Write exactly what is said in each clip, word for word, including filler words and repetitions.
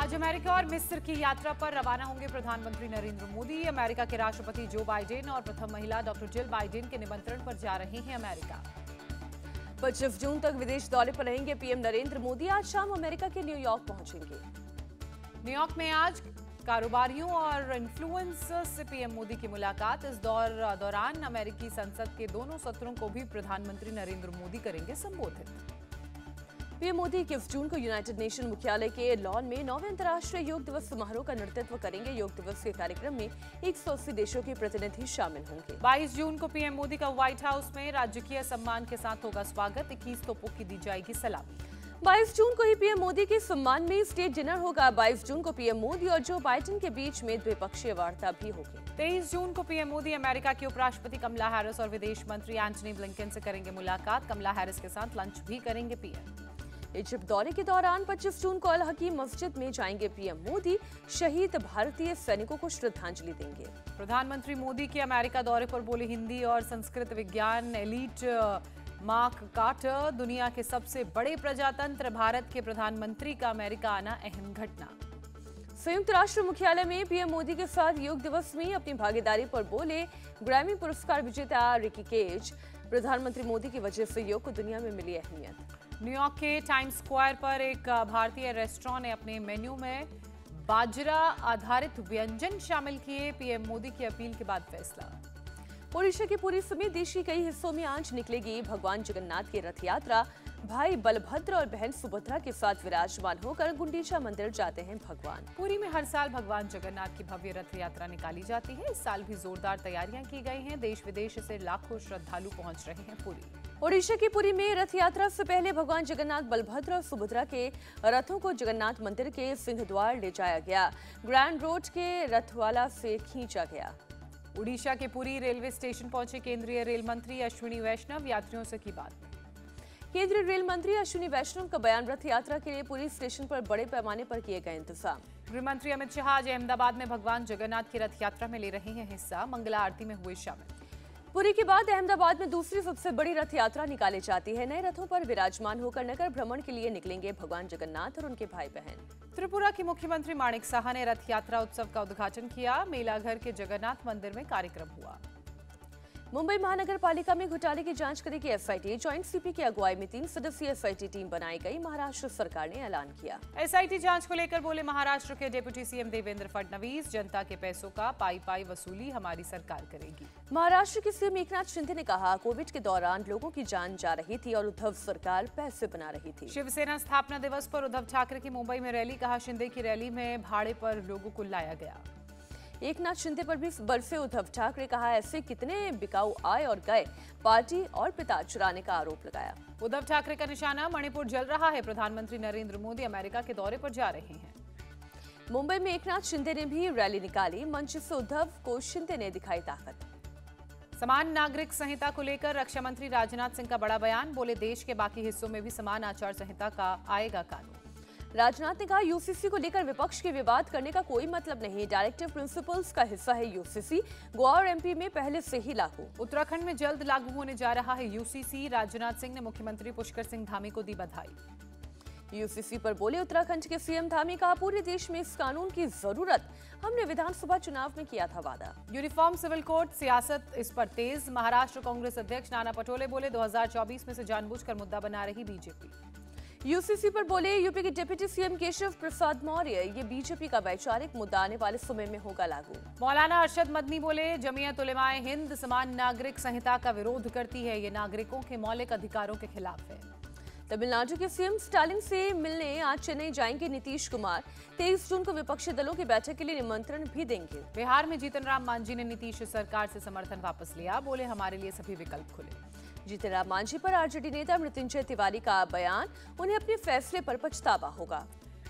आज अमेरिका और मिस्र की यात्रा पर रवाना होंगे प्रधानमंत्री नरेंद्र मोदी। अमेरिका के राष्ट्रपति जो बाइडेन और प्रथम महिला डॉक्टर जिल बाइडेन के निमंत्रण पर जा रहे हैं अमेरिका। पच्चीस जून तक विदेश दौरे पर रहेंगे पीएम नरेंद्र मोदी। आज शाम अमेरिका के न्यूयॉर्क पहुंचेंगे। न्यूयॉर्क में आज कारोबारियों और इन्फ्लुएंसर्स से पीएम मोदी की मुलाकात। इस दौर दौरान अमेरिकी संसद के दोनों सत्रों को भी प्रधानमंत्री नरेंद्र मोदी करेंगे संबोधित। पीएम मोदी इक्कीस जून को यूनाइटेड नेशन मुख्यालय के लॉन में नौवें अंतर्राष्ट्रीय योग दिवस समारोह का नेतृत्व करेंगे। योग दिवस के कार्यक्रम में एक सौ अस्सी देशों के प्रतिनिधि शामिल होंगे। बाईस जून को पीएम मोदी का व्हाइट हाउस में राजकीय सम्मान के साथ होगा स्वागत। इक्कीस तोपों की दी जाएगी सलामी। बाईस जून को ही पीएम मोदी के सम्मान में स्टेट डिनर होगा। बाईस जून को पीएम मोदी और जो बाइडेन के बीच में द्विपक्षीय वार्ता भी होगी। तेईस जून को पीएम मोदी अमेरिका की उपराष्ट्रपति कमला हैरिस और विदेश मंत्री एंटनी ब्लिंकन से करेंगे मुलाकात। कमला हैरिस के साथ लंच भी करेंगे पीएम। इजिप्ट दौरे के दौरान पच्चीस जून को अल हकीम मस्जिद में जाएंगे पीएम मोदी। शहीद भारतीय सैनिकों को श्रद्धांजलि देंगे। प्रधानमंत्री मोदी के अमेरिका दौरे पर बोले हिंदी और संस्कृत विज्ञान एलीट मार्क कार्टर। दुनिया के सबसे बड़े प्रजातंत्र भारत के प्रधानमंत्री का अमेरिका आना अहम घटना। संयुक्त राष्ट्र मुख्यालय में पीएम मोदी के साथ योग दिवस में अपनी भागीदारी पर बोले ग्रैमी पुरस्कार विजेता रिकी केज। प्रधानमंत्री मोदी की वजह से योग को दुनिया में मिली अहमियत। न्यूयॉर्क के टाइम्स स्क्वायर पर एक भारतीय रेस्टोरेंट ने अपने मेन्यू में बाजरा आधारित व्यंजन शामिल किए। पीएम मोदी की अपील के बाद फैसला। ओडिशा की पुरी समेत देश के कई हिस्सों में आज निकलेगी भगवान जगन्नाथ की रथ यात्रा। भाई बलभद्र और बहन सुभद्रा के साथ विराजमान होकर गुंडीचा मंदिर जाते हैं भगवान। पुरी में हर साल भगवान जगन्नाथ की भव्य रथ यात्रा निकाली जाती है। इस साल भी जोरदार तैयारियां की गई हैं। देश विदेश से लाखों श्रद्धालु पहुंच रहे हैं पुरी। ओडिशा की पुरी में रथ यात्रा से पहले भगवान जगन्नाथ बलभद्र और सुभद्रा के रथों को जगन्नाथ मंदिर के सिंह द्वार ले जाया गया। ग्रैंड रोड के रथवाला से खींचा गया। उड़ीसा के पुरी रेलवे स्टेशन पहुंचे केंद्रीय रेल मंत्री अश्विनी वैष्णव। यात्रियों से की बात। केंद्रीय रेल मंत्री अश्विनी वैष्णव का बयान। रथ यात्रा के लिए पुरी स्टेशन पर बड़े पैमाने पर किए गए इंतजाम। गृह मंत्री अमित शाह आज अहमदाबाद में भगवान जगन्नाथ की रथ यात्रा में ले रहे हैं हिस्सा। मंगला आरती में हुए शामिल। पुरी के बाद अहमदाबाद में दूसरी सबसे बड़ी रथ यात्रा निकाली जाती है। नए रथों पर विराजमान होकर नगर भ्रमण के लिए निकलेंगे भगवान जगन्नाथ और उनके भाई बहन। त्रिपुरा की मुख्यमंत्री माणिक साहा ने रथ यात्रा उत्सव का उद्घाटन किया। मेलाघर के जगन्नाथ मंदिर में कार्यक्रम हुआ। मुंबई महानगर पालिका में घोटाले की जांच करेगी एसआईटी। जॉइंट सीपी की अगुवाई में तीन सदस्यीय एसआईटी टीम बनाई गई। महाराष्ट्र सरकार ने ऐलान किया। एसआईटी जांच को लेकर बोले महाराष्ट्र के डिप्टी सीएम देवेंद्र फडणवीस। जनता के पैसों का पाई पाई वसूली हमारी सरकार करेगी। महाराष्ट्र के सीएम एकनाथ शिंदे ने कहा कोविड के दौरान लोगों की जान जा रही थी और उद्धव सरकार पैसे बना रही थी। शिवसेना स्थापना दिवस पर उद्धव ठाकरे की मुंबई में रैली। कहा शिंदे की रैली में भाड़े पर लोगों को लाया गया। एकनाथ शिंदे पर भी बरसे उद्धव ठाकरे। कहा ऐसे कितने बिकाऊ आए और गए। पार्टी और पिता चुराने का आरोप लगाया। उद्धव ठाकरे का निशाना मणिपुर जल रहा है। प्रधानमंत्री नरेंद्र मोदी अमेरिका के दौरे पर जा रहे हैं। मुंबई में एकनाथ शिंदे ने भी रैली निकाली। मंच से उद्धव को शिंदे ने दिखाई ताकत। समान नागरिक संहिता को लेकर रक्षा मंत्री राजनाथ सिंह का बड़ा बयान। बोले देश के बाकी हिस्सों में भी समान आचार संहिता का आएगा कानून। राजनाथ ने कहा यूसीसी को लेकर विपक्ष के विवाद करने का कोई मतलब नहीं। डायरेक्टिव प्रिंसिपल्स का हिस्सा है यूसीसी। गोवा और एमपी में पहले से ही लागू। उत्तराखंड में जल्द लागू होने जा रहा है यूसीसी। राजनाथ सिंह ने मुख्यमंत्री पुष्कर सिंह धामी को दी बधाई। यूसीसी पर बोले उत्तराखंड के सीएम धामी। कहा पूरे देश में इस कानून की जरूरत। हमने विधानसभा चुनाव में किया था वादा। यूनिफॉर्म सिविल कोड सियासत इस पर तेज। महाराष्ट्र कांग्रेस अध्यक्ष नाना पटोले बोले दो हजार चौबीस में से जानबूझकर मुद्दा बना रही बीजेपी। यूसीसी पर बोले यूपी के डिप्टी सीएम केशव प्रसाद मौर्य। ये बीजेपी का वैचारिक मुद्दा आने वाले समय में होगा लागू। मौलाना अरशद मदनी बोले जमीयत उलेमाए हिंद समान नागरिक संहिता का विरोध करती है। ये नागरिकों के मौलिक अधिकारों के खिलाफ है। तमिलनाडु के सीएम स्टालिन से मिलने आज चेन्नई जाएंगे नीतीश कुमार। तेईस जून को विपक्षी दलों की बैठक के लिए निमंत्रण भी देंगे। बिहार में जीतन राम मांझी ने नीतीश सरकार से समर्थन वापस लिया। बोले हमारे लिए सभी विकल्प खुले। जीतन राम मांझी पर आरजेडी नेता मृत्युंजय तिवारी का बयान। उन्हें अपने फैसले पर पछतावा होगा।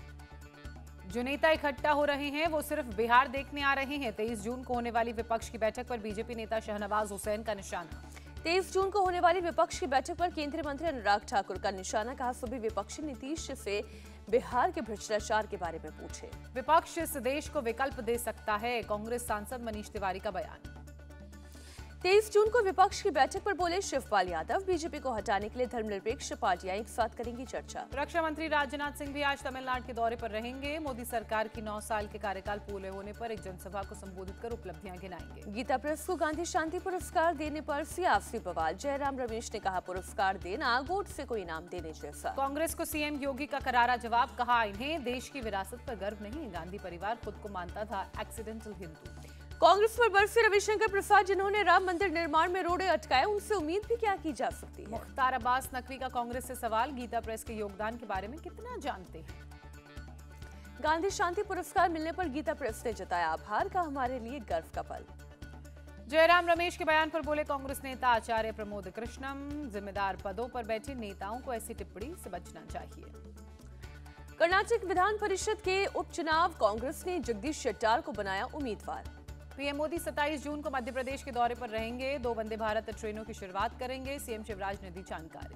जो नेता इकट्ठा हो रहे हैं वो सिर्फ बिहार देखने आ रहे हैं। तेईस जून को होने वाली विपक्ष की बैठक पर बीजेपी नेता शाहनवाज हुसैन का निशाना। तेईस जून को होने वाली विपक्ष की बैठक पर केंद्रीय मंत्री अनुराग ठाकुर का निशाना। कहा सभी विपक्षी नीतीश से बिहार के भ्रष्टाचार के बारे में पूछे। विपक्ष इस देश को विकल्प दे सकता है। कांग्रेस सांसद मनीष तिवारी का बयान। तेईस जून को विपक्ष की बैठक पर बोले शिवपाल यादव, बीजेपी को हटाने के लिए धर्मनिरपेक्ष पार्टियां एक साथ करेंगी चर्चा। रक्षा मंत्री राजनाथ सिंह भी आज तमिलनाडु के दौरे पर रहेंगे। मोदी सरकार की नौ साल के कार्यकाल पूरे होने पर एक जनसभा को संबोधित कर उपलब्धियां गिनाएंगे। गीता प्रेस को गांधी शांति पुरस्कार देने पर सियासी बवाल। जयराम रमेश ने कहा, पुरस्कार देना गोट से कोई इनाम देने जैसा। कांग्रेस को सीएम योगी का करारा जवाब, कहा इन्हें देश की विरासत पर गर्व नहीं। गांधी परिवार खुद को मानता था एक्सीडेंटल हिंदू। कांग्रेस पर बरसे रविशंकर प्रसाद, जिन्होंने राम मंदिर निर्माण में रोड़े अटकाए, उनसे उम्मीद भी क्या की जा सकती है। मुख्तार अब्बास नकवी का कांग्रेस से सवाल, गीता प्रेस के योगदान के बारे में कितना जानते हैं। गांधी शांति पुरस्कार मिलने पर गीता प्रेस ने जताया आभार, का हमारे लिए गर्व का पल। जयराम रमेश के बयान पर बोले कांग्रेस नेता आचार्य प्रमोद कृष्णम, जिम्मेदार पदों पर बैठे नेताओं को ऐसी टिप्पणी से बचना चाहिए। कर्नाटक विधान परिषद के उपचुनाव, कांग्रेस ने जगदीश शेट्टार को बनाया उम्मीदवार। पीएम मोदी सत्ताईस जून को मध्य प्रदेश के दौरे पर रहेंगे। दो वंदे भारत ट्रेनों की शुरुआत करेंगे। सीएम शिवराज ने दी जानकारी।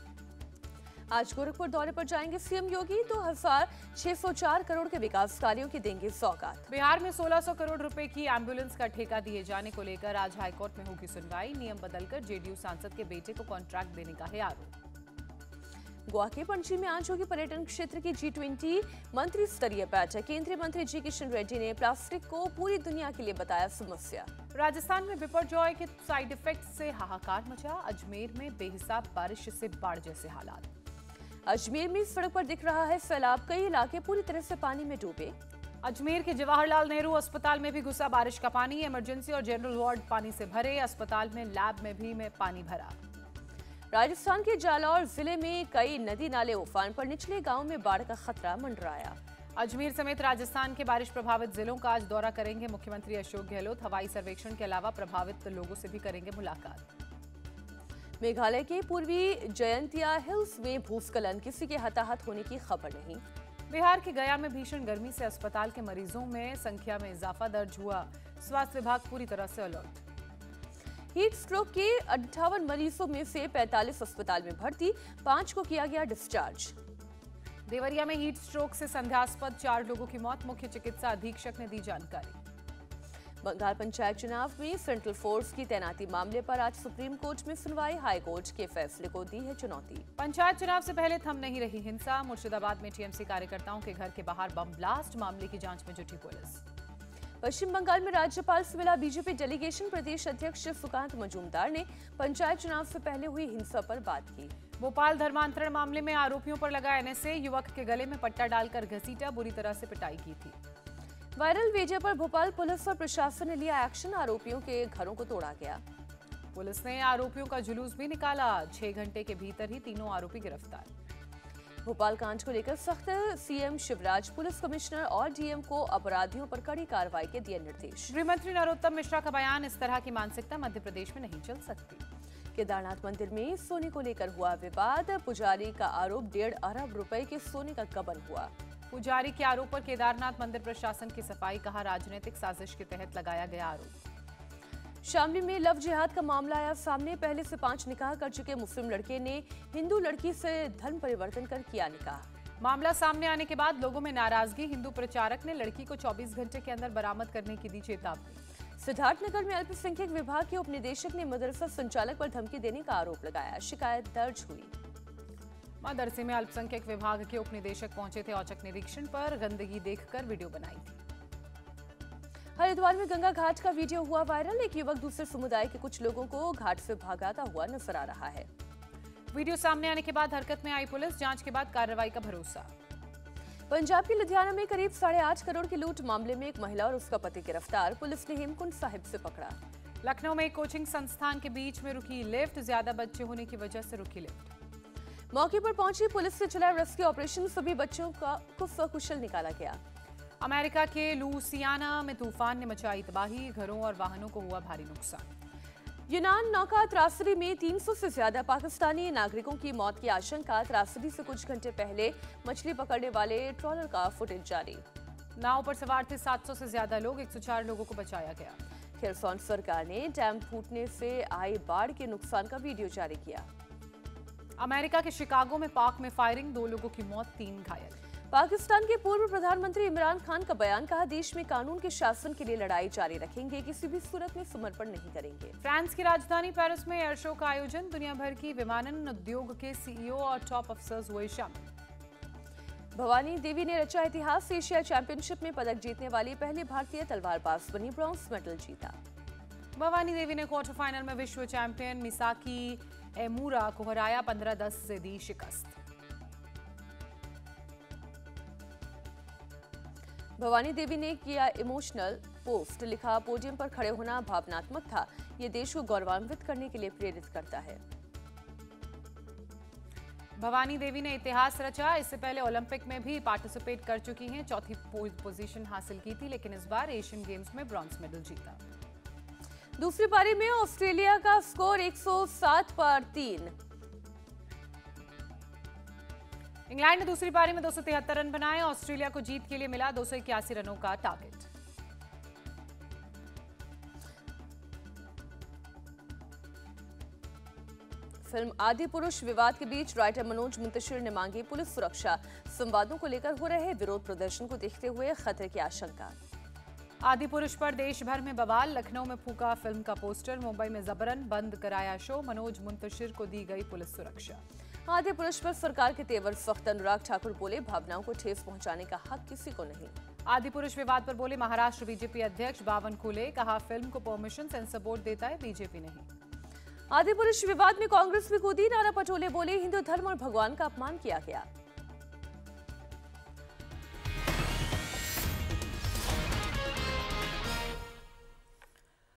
आज गोरखपुर दौरे पर जाएंगे सीएम योगी। दो हजार छह सौ चार करोड़ के विकास कार्यों की देंगे सौगात। बिहार में सोलह सौ करोड़ रुपए की एम्बुलेंस का ठेका दिए जाने को लेकर आज हाईकोर्ट में होगी सुनवाई। नियम बदलकर जेडीयू सांसद के बेटे को कॉन्ट्रैक्ट देने का है आरोप। गोवा के पणजी में आज होगी पर्यटन क्षेत्र की जी ट्वेंटी मंत्री स्तरीय बैठक। केंद्रीय मंत्री जी किशन रेड्डी ने प्लास्टिक को पूरी दुनिया के लिए बताया समस्या। राजस्थान में बिपरजॉय के साइड इफेक्ट से हाहाकार मचा। अजमेर में बेहिसाब बारिश से बाढ़ जैसे हालात। अजमेर में सड़क पर दिख रहा है सैलाब, कई इलाके पूरी तरह से पानी में डूबे। अजमेर के जवाहरलाल नेहरू अस्पताल में भी घुसा बारिश का पानी। इमरजेंसी और जनरल वार्ड पानी से भरे। अस्पताल में लैब में भी में पानी भरा। राजस्थान के जालौर जिले में कई नदी नाले उफान पर, निचले गांव में बाढ़ का खतरा मंडराया। अजमेर समेत राजस्थान के बारिश प्रभावित जिलों का आज दौरा करेंगे मुख्यमंत्री अशोक गहलोत। हवाई सर्वेक्षण के अलावा प्रभावित लोगों से भी करेंगे मुलाकात। मेघालय के पूर्वी जयंतिया हिल्स में भूस्खलन, किसी के हताहत होने की खबर नहीं। बिहार के गया में भीषण गर्मी से अस्पताल के मरीजों में संख्या में इजाफा दर्ज हुआ। स्वास्थ्य विभाग पूरी तरह से अलर्ट। हीट स्ट्रोक के अट्ठावन मरीजों में से पैंतालीस अस्पताल में भर्ती, पांच को किया गया डिस्चार्ज। देवरिया में हीट स्ट्रोक से संदेहास्पद चार लोगों की मौत। मुख्य चिकित्सा अधीक्षक ने दी जानकारी। बंगाल पंचायत चुनाव में सेंट्रल फोर्स की तैनाती मामले पर आज सुप्रीम कोर्ट में सुनवाई। हाई कोर्ट के फैसले को दी है चुनौती। पंचायत चुनाव से पहले थम नहीं रही हिंसा। मुर्शिदाबाद में टीएमसी कार्यकर्ताओं के घर के बाहर बम ब्लास्ट, मामले की जांच में जुटी पुलिस। पश्चिम बंगाल में राज्यपाल से मिला बीजेपी डेलीगेशन। प्रदेश अध्यक्ष सुकांत मजूमदार ने पंचायत चुनाव से पहले हुई हिंसा पर बात की। भोपाल धर्मांतरण मामले में आरोपियों पर लगा एनएसए। युवक के गले में पट्टा डालकर घसीटा, बुरी तरह से पिटाई की थी। वायरल वीडियो पर भोपाल पुलिस और प्रशासन ने लिया एक्शन। आरोपियों के घरों को तोड़ा गया। पुलिस ने आरोपियों का जुलूस भी निकाला। छह घंटे के भीतर ही तीनों आरोपी गिरफ्तार। भोपाल कांड को लेकर सख्त, सीएम शिवराज पुलिस कमिश्नर और डीएम को अपराधियों पर कड़ी कार्रवाई के दिए निर्देश। गृहमंत्री नरोत्तम मिश्रा का बयान, इस तरह की मानसिकता मध्य प्रदेश में नहीं चल सकती। केदारनाथ मंदिर में सोने को लेकर हुआ विवाद। पुजारी का आरोप डेढ़ अरब रुपए के सोने का गबन हुआ। पुजारी के आरोप पर केदारनाथ मंदिर प्रशासन की सफाई, कहा राजनीतिक साजिश के तहत लगाया गया आरोप। शामली में लव जिहाद का मामला आया सामने। पहले से पांच निकाह कर चुके मुस्लिम लड़के ने हिंदू लड़की से धर्म परिवर्तन कर किया निकाह। मामला सामने आने के बाद लोगों में नाराजगी। हिंदू प्रचारक ने लड़की को चौबीस घंटे के अंदर बरामद करने की दी चेतावनी। सिद्धार्थनगर में अल्पसंख्यक विभाग के उपनिदेशक ने मदरसा संचालक पर धमकी देने का आरोप लगाया। शिकायत दर्ज हुई। मदरसे में अल्पसंख्यक विभाग के उपनिदेशक पहुंचे थे औचक निरीक्षण पर। गंदगी देखकर वीडियो बनाई थी। हरिद्वार में गंगा घाट का वीडियो हुआ वायरल। एक युवक दूसरे समुदाय के कुछ लोगों को घाट से भगाता हुआ नजर आ रहा है। वीडियो सामने आने के बाद हरकत में आई पुलिस। जांच के बाद कार्रवाई का भरोसा। पंजाब के लुधियाना में करीब साढ़े आठ करोड़ की लूट मामले में एक महिला और उसका पति गिरफ्तार। पुलिस ने हेमकुंड साहिब से पकड़ा। लखनऊ में एक कोचिंग संस्थान के बीच में रुकी लिफ्ट। ज्यादा बच्चे होने की वजह से रुकी लिफ्ट। मौके पर पहुंची पुलिस से चला रेस्क्यू ऑपरेशन। सभी बच्चों का को सकुशल निकाला गया। अमेरिका के लुइसियाना में तूफान ने मचाई तबाही। घरों और वाहनों को हुआ भारी नुकसान। यूनान नौका त्रासदी में तीन सौ से ज्यादा पाकिस्तानी नागरिकों की मौत की आशंका। त्रासदी से कुछ घंटे पहले मछली पकड़ने वाले ट्रॉलर का फुटेज जारी। नाव पर सवार थे सात सौ से ज्यादा लोग। एक सौ चार लोगों को बचाया गया। खेरसौन सरकार ने डैम फूटने से आई बाढ़ के नुकसान का वीडियो जारी किया। अमेरिका के शिकागो में पार्क में फायरिंग। दो लोगों की मौत, तीन घायल। पाकिस्तान के पूर्व प्रधानमंत्री इमरान खान का बयान, कहा देश में कानून के शासन के लिए लड़ाई जारी रखेंगे, किसी भी सूरत में समर्पण नहीं करेंगे। फ्रांस की राजधानी पेरिस में एयर शो का आयोजन, दुनिया भर की विमानन उद्योग के सीईओ और टॉप अफसर्स हुए शामिल। भवानी देवी ने रचा इतिहास, एशिया चैंपियनशिप में पदक जीतने वाली पहली भारतीय तलवारबाज बनी, ब्रॉन्ज मेडल जीता। भवानी देवी ने क्वार्टर फाइनल में विश्व चैंपियन मिसाकी एमूरा को हराया, पंद्रह दस से दी शिकस्त। भवानी देवी ने किया इमोशनल पोस्ट, लिखा पोडियम पर खड़े होना भावनात्मक था, ये देश को गौरवान्वित करने के लिए प्रेरित करता है। भवानी देवी ने इतिहास रचा, इससे पहले ओलंपिक में भी पार्टिसिपेट कर चुकी हैं, चौथी पोजीशन हासिल की थी, लेकिन इस बार एशियन गेम्स में ब्रॉन्ज मेडल जीता। दूसरी पारी में ऑस्ट्रेलिया का स्कोर एक सौ सात पर तीन। इंग्लैंड ने दूसरी पारी में दो सौ तिहत्तर रन बनाए, ऑस्ट्रेलिया को जीत के लिए मिला दो सौ इक्यासी रनों का टारगेट। फिल्म आदि पुरुष विवाद के बीच राइटर मनोज मुंतशिर ने मांगी पुलिस सुरक्षा, संवादों को लेकर हो रहे विरोध प्रदर्शन को देखते हुए खतरे की आशंका। आदि पुरुष पर देश भर में बवाल, लखनऊ में फूका फिल्म का पोस्टर, मुंबई में जबरन बंद कराया शो, मनोज मुंतशिर को दी गई पुलिस सुरक्षा। आदि पुरुष पर सरकार के तेवर सख्त, अनुराग ठाकुर बोले भावनाओं को ठेस पहुंचाने का हक किसी को नहीं। आदि पुरुष विवाद पर बोले महाराष्ट्र बीजेपी अध्यक्ष बावनकुले, कहा फिल्म को परमिशन सेंसर बोर्ड देता है, बीजेपी नहीं। आदि पुरुष विवाद में कांग्रेस भी कूदी, नाना पटोले बोले हिंदू धर्म और भगवान का अपमान किया गया।